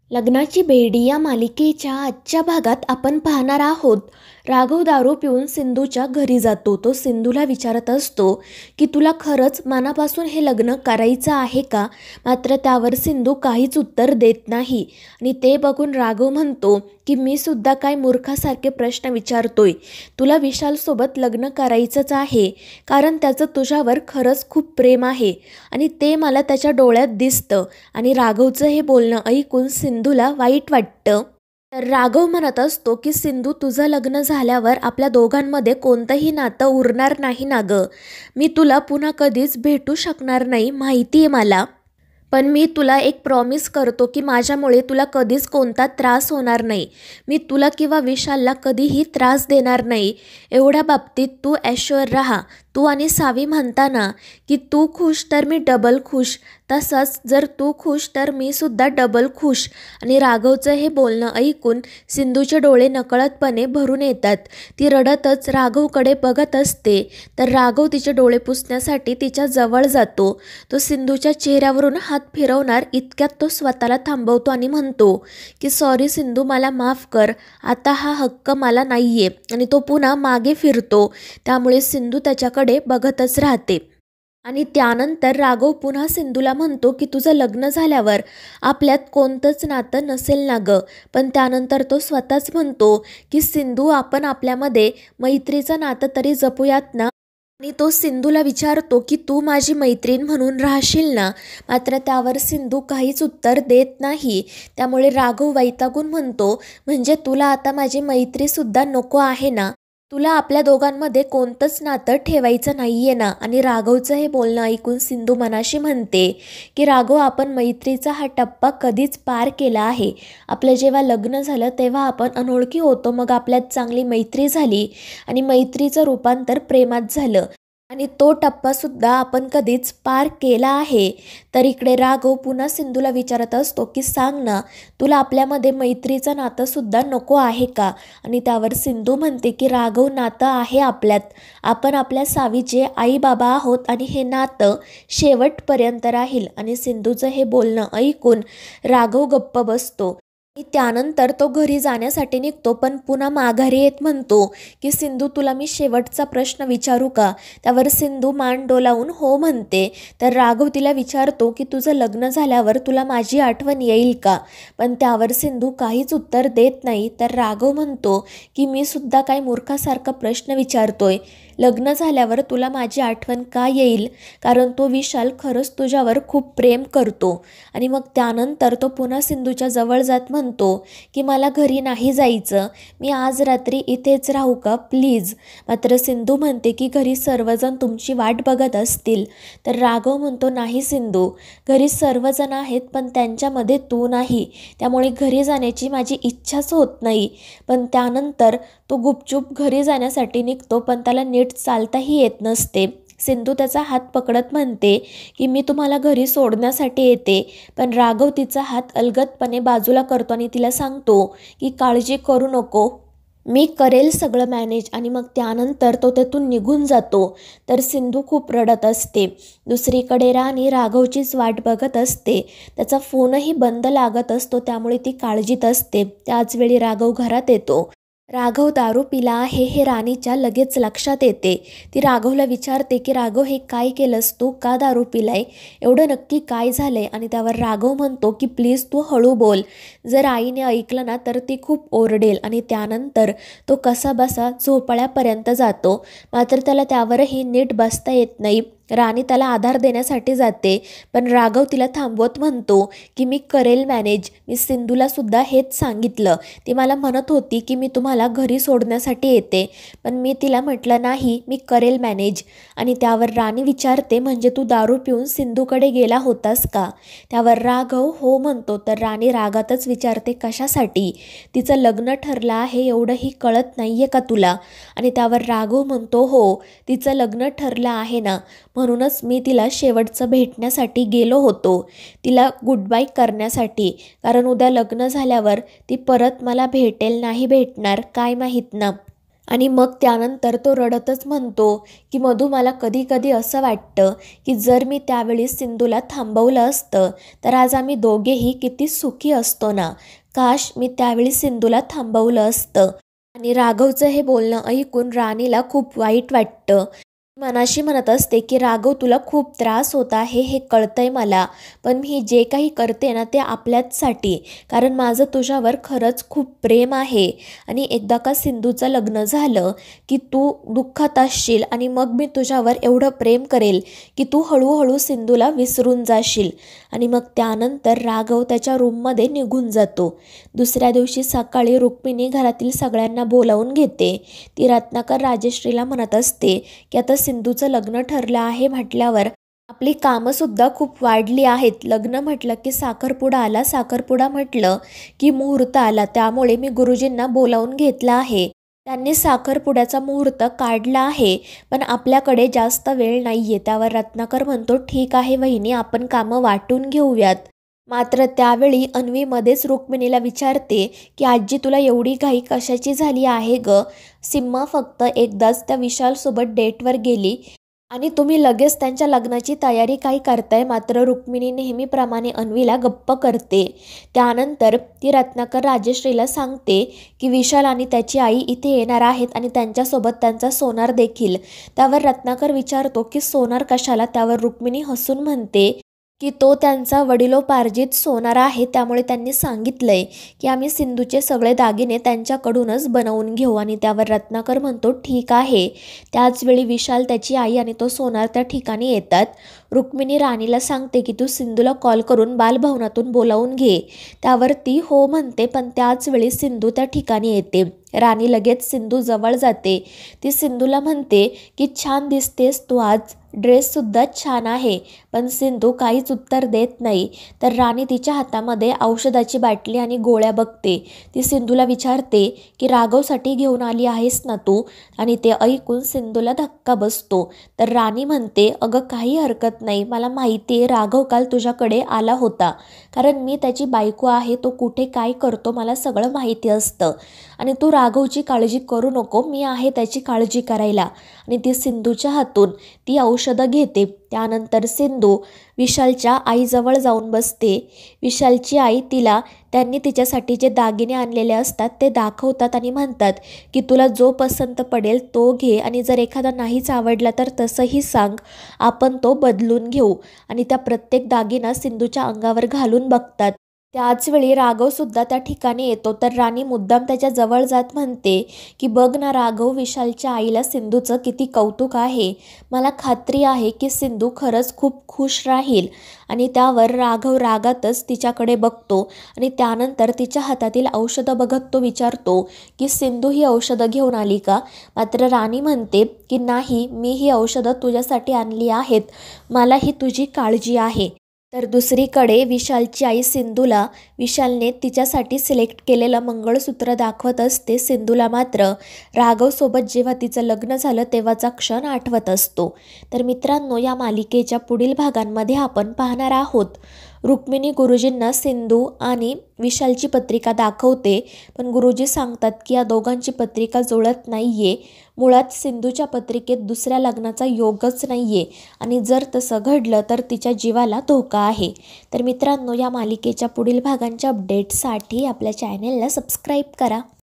लग्नाची बेडी या मालिकेच्या आजच्या भागात आपण पाहणार आहोत. राघव दारू पिऊन सिंधूच्या घरी जातो. तो सिंधूला विचारत असतो की तुला खरंच मनापासून हे लग्न करायचं आहे का? मात्र त्यावर सिंधू काहीच उत्तर देत नाही आणि ते बघून राघव म्हणतो की मी सुद्धा काय मूर्खासारखे प्रश्न विचारतोय. तुला विशालसोबत लग्न करायचंच आहे कारण त्याचं तुझ्यावर खरंच खूप प्रेम आहे आणि ते मला त्याच्या डोळ्यात दिसतं. आणि राघवचं हे बोलणं ऐकून सिंधूला वाईट वाटतं. तर राघव म्हणत असतो की सिंधू, तुझं लग्न झाल्यावर आपल्या दोघांमध्ये कोणतंही नातं उरणार नाही ना गं. मी तुला पुन्हा कधीच भेटू शकणार नाही माहिती आहे मला. पण मी तुला एक प्रॉमिस करतो की माझ्यामुळे तुला कधीच कोणता त्रास होणार नाही. मी तुला किंवा विशालला कधीही त्रास देणार नाही. एवढ्या बाबतीत तू ॲश्युअर राहा. तू आणि सावी म्हणता ना की तू खुश तर मी डबल खुश, तसंच जर तू खुश तर मी सुद्धा डबल खुश. आणि राघवचं हे बोलणं ऐकून सिंधूचे डोळे नकळतपणे भरून येतात. ती रडतच राघवकडे बघत असते. तर राघव तिचे डोळे पुसण्यासाठी तिच्या जवळ जातो. तो सिंधूच्या चेहऱ्यावरून हात फिरवणार इतक्यात तो स्वतःला थांबवतो आणि म्हणतो की सॉरी सिंधू, मला माफ कर. आता हा हक्क मला नाहीये. आणि तो पुन्हा मागे फिरतो. त्यामुळे सिंधू त्याच्याकडे बघतच राहते. आणि त्यानंतर राघव पुन्हा सिंधूला म्हणतो की तुझं लग्न झाल्यावर आपल्यात कोणतंच नातं नसेल ना गं. पण त्यानंतर तो स्वतःच म्हणतो की सिंधू, आपण आपल्यामध्ये मैत्रीचं नातं तरी जपूयात ना. आणि तो सिंधूला विचारतो की तू माझी मैत्रीण म्हणून राहशील ना. मात्र त्यावर सिंधू काहीच उत्तर देत नाही. त्यामुळे राघव वैतागून म्हणतो, म्हणजे तुला आता माझी मैत्रीसुद्धा नको आहे ना. तुला आपल्या दोघांमध्ये कोणतंच नातं ठेवायचं नाहीये ना. आणि राघवचं हे बोलणं ऐकून सिंधू मनाशी म्हणते की राघव, आपण मैत्रीचा हा टप्पा कधीच पार केला आहे. आपलं जेव्हा लग्न झालं तेव्हा आपण अनोळखी होतो, मग आपल्यात चांगली मैत्री झाली आणि मैत्रीचं रूपांतर प्रेमात झालं आणि तो टप्पासुद्धा आपण कधीच पार केला आहे. तर इकडे राघव पुन्हा सिंधूला विचारत असतो की सांग ना, तुला आपल्यामध्ये मैत्रीचं नातंसुद्धा नको आहे का? आणि त्यावर सिंधू म्हणते की राघव, नातं आहे आपल्यात. आपण आपल्या सावीचे आई बाबा आहोत आणि हे नातं शेवटपर्यंत राहील. आणि सिंधूचं हे बोलणं ऐकून राघव गप्प बसतो. आणि त्यानंतर तो घरी जाण्यासाठी निघतो, पण पुन्हा माघारी येत म्हणतो की सिंधू, तुला मी शेवटचा प्रश्न विचारू का? त्यावर सिंधू मान डोलावून हो म्हणते. तर राघव तिला विचारतो की तुझं लग्न झाल्यावर तुला माझी आठवण येईल का? पण त्यावर सिंधू काहीच उत्तर देत नाही. तर राघव म्हणतो की मी सुद्धा काय मूर्खासारखा प्रश्न विचारतोय. लग्न झाल्यावर तुला माझी आठवण का येईल? कारण तो विशाल खरंच तुझ्यावर खूप प्रेम करतो. आणि मग त्यानंतर तो पुन्हा सिंधूच्या जवळ जात म्हणतो की मला घरी नाही जायचं, मी आज रात्री इथेच राहू का प्लीज? मात्र सिंधू म्हणते की घरी सर्वजण तुमची वाट बघत असतील. तर राघव म्हणतो नाही सिंधू, घरी सर्वजण आहेत पण त्यांच्यामध्ये तू नाही. त्यामुळे घरी जाण्याची माझी इच्छाच होत नाही. पण त्यानंतर तो गुपचूप घरी जाण्यासाठी निघतो, पण त्याला नीट चालताही येत नसते. सिंधू त्याचा हात पकडत म्हणते की मी तुम्हाला घरी सोडण्यासाठी येते. पण राघव तिचा हात अलगदपणे बाजूला करतो आणि तिला सांगतो की काळजी करू नको, मी करेल सगळं मॅनेज. आणि मग त्यानंतर तो तेथून निघून जातो. तर सिंधू खूप रडत असते. दुसरीकडे राणी राघवचीच वाट बघत असते. त्याचा फोनही बंद लागत असतो, त्यामुळे ती काळजीत असते. त्याचवेळी राघव घरात येतो. राघव दारू पिला आहे हे राणीच्या लगेच लक्षात येते. ती राघवला विचारते की राघव, हे काय केलंस तू? का दारू पिलाय? एवढं नक्की काय झालंय? आणि त्यावर राघव म्हणतो की प्लीज तू हळू बोल, जर आईने ऐकलं ना तर ती खूप ओरडेल. आणि त्यानंतर तो कसाबसा झोपाळ्यापर्यंत जातो. मात्र त्याला त्यावरही नीट बसता येत नाही. राणी त्याला आधार देण्यासाठी जाते, पण राघव तिला थांबवत म्हणतो की मी करेल मॅनेज. मी सिंधूला सुद्धा हेच सांगितलं. ती मला म्हणत होती की मी तुम्हाला घरी सोडण्यासाठी येते, पण मी तिला म्हटलं नाही, मी करेल मॅनेज. आणि त्यावर राणी विचारते, म्हणजे तू दारू पिऊन सिंधूकडे गेला होतास का? त्यावर राघव हो म्हणतो. तर राणी रागातच विचारते, कशासाठी? तिचं लग्न ठरलं आहे एवढंही कळत नाहीये का तुला? आणि त्यावर राघव म्हणतो हो, तिचं लग्न ठरलं आहे ना, म्हणूनच मी तिला शेवटचं भेटण्यासाठी गेलो होतो, तिला गुड बाय करण्यासाठी. कारण उद्या लग्न झाल्यावर ती परत मला भेटेल नाही भेटणार काय माहीत ना. आणि मग त्यानंतर तो रडतच म्हणतो की मधू, मला कधी कधी असं वाटतं की जर मी त्यावेळी सिंधूला थांबवलं असतं तर आज आम्ही दोघेही किती सुखी असतो ना. काश मी त्यावेळी सिंधूला थांबवलं असतं. आणि राघवचं हे बोलणं ऐकून राणीला खूप वाईट वाटतं. मनाशी म्हणत असते की राघव, तुला खूप त्रास होत आहे हे कळतंय मला, पण मी जे काही करते ना ते आपल्याचसाठी, कारण माझं तुझ्यावर खरंच खूप प्रेम आहे. आणि एकदा का सिंधूचं लग्न झालं की तू दुःखात असशील आणि मग मी तुझ्यावर एवढं प्रेम करेल की तू हळूहळू सिंधूला विसरून जाशील. आणि मग त्यानंतर राघव त्याच्या रूममध्ये निघून जातो. दुसऱ्या दिवशी सकाळी रुक्मिणी घरातील सगळ्यांना बोलावून घेते. ती रत्नाकर राजश्रीला म्हणत असते की आता सिंधूचं लग्न ठरलं आहे म्हटल्यावर आपली कामंसुद्धा खूप वाढली आहेत. लग्न म्हटलं की साखरपुडा आला, साखरपुडा म्हटलं की मुहूर्त आला, त्यामुळे मी गुरुजींना बोलावून घेतला आहे. त्यांनी साखरपुड्याचा मुहूर्त काढला आहे, पण आपल्याकडे जास्त वेळ नाहीये. त्यावर रत्नाकर म्हणतो, ठीक आहे वहिनी, आपण कामं वाटून घेऊयात. मात्र त्यावेळी अन्वी मध्येच रुक्मिणीला विचारते की आजी, तुला एवढी घाई कशाची झाली आहे ग? सिम्मा फक्त एकदाच त्या विशालसोबत डेटवर गेली आणि तुम्ही लगेच त्यांच्या लग्नाची तयारी काय करताय? मात्र रुक्मिणी नेहमीप्रमाणे अन्वीला गप्प करते. त्यानंतर ती रत्नाकर राजश्रीला सांगते की विशाल आणि त्याची आई इथे येणार आहेत आणि त्यांच्यासोबत त्यांचा सोनार देखील. त्यावर रत्नाकर विचारतो की सोनार कशाला? त्यावर रुक्मिणी हसून म्हणते की तो त्यांचा वडिलोपार्जित सोनार आहे, त्यामुळे त्यांनी सांगितलंय की आम्ही सिंधूचे सगळे दागिने त्यांच्याकडूनच बनवून घेऊ. आणि त्यावर रत्नाकर म्हणतो, ठीक आहे. त्याचवेळी विशाल, त्याची आई आणि तो सोनार त्या ठिकाणी येतात. रुक्मिणी राणीला सांगते की तू सिंधूला कॉल करून बालभवनातून बोलावून घे. त्यावर ती हो म्हणते, पण त्याच वेळी सिंधू त्या ठिकाणी येते. राणी लगेच सिंधू जवळ जाते. ती सिंधूला म्हणते की छान दिसतेस तू आज, ड्रेससुद्धा छान आहे. पण सिंधू काहीच उत्तर देत नाही. तर राणी तिच्या हातामध्ये औषधाची बाटली आणि गोळ्या बघते. ती सिंधूला विचारते की राघवसाठी घेऊन आली आहेस ना तू? आणि ते ऐकून सिंधूला धक्का बसतो. तर राणी म्हणते, अगं काही हरकत नाही, मला माहिती आहे राघव काल तुझ्याकडे आला होता, कारण मी त्याची बायको आहे. तो कुठे काय करतो मला सगळं माहिती असतं आणि तू राघवची काळजी करू नको, मी आहे त्याची काळजी करायला. आणि ती सिंधूच्या हातून ती औषधं घेते. त्यानंतर सिंधू विशालच्या आईजवळ जाऊन बसते. विशालची आई तिला त्यांनी तिच्यासाठी जे दागिने आणलेले असतात ते दाखवतात आणि म्हणतात की तुला जो पसंत पडेल तो घे, आणि जर एखादा नाहीच आवडला तर तसंही सांग, आपण तो बदलून घेऊ. आणि त्या प्रत्येक दागिना सिंधूच्या अंगावर घालून बघतात. त्याचवेळी राघवसुद्धा त्या ठिकाणी येतो. तर राणी मुद्दाम त्याच्या जवळ जात म्हणते की बघ ना राघव, विशालच्या आईला सिंधूचं किती कौतुक आहे. मला खात्री आहे की सिंधू खरंच खूप खुश राहील. आणि त्यावर राघव रागातच तिच्याकडे बघतो आणि त्यानंतर तिच्या हातातील औषधं बघत तो विचारतो की सिंधू, ही औषधं घेऊन आली का? मात्र राणी म्हणते की नाही, मी ही औषधं तुझ्यासाठी आणली आहेत, मला ही तुझी काळजी आहे. तर दुसरीकडे विशालची आई सिंधूला विशालने तिच्यासाठी सिलेक्ट केलेलं मंगळसूत्र दाखवत असते. सिंधूला मात्र राघवसोबत जेव्हा तिचं लग्न झालं तेव्हाचा क्षण आठवत असतो. तर मित्रांनो, या मालिकेच्या पुढील भागांमध्ये आपण पाहणार आहोत रुक्मिणी गुरुजींना सिंधू आणि विशालची पत्रिका दाखवते, पण गुरुजी सांगतात की या दोघांची पत्रिका जुळत नाहीये. मुळात सिंधूच्या पत्रिकेत दुसऱ्या लग्नाचा योगच नाहीये आणि जर तसं घडलं तर तिच्या जीवाला धोका आहे. तर मित्रांनो, या मालिकेच्या पुढील भागांच्या अपडेटसाठी आपल्या चॅनेलला सबस्क्राईब करा.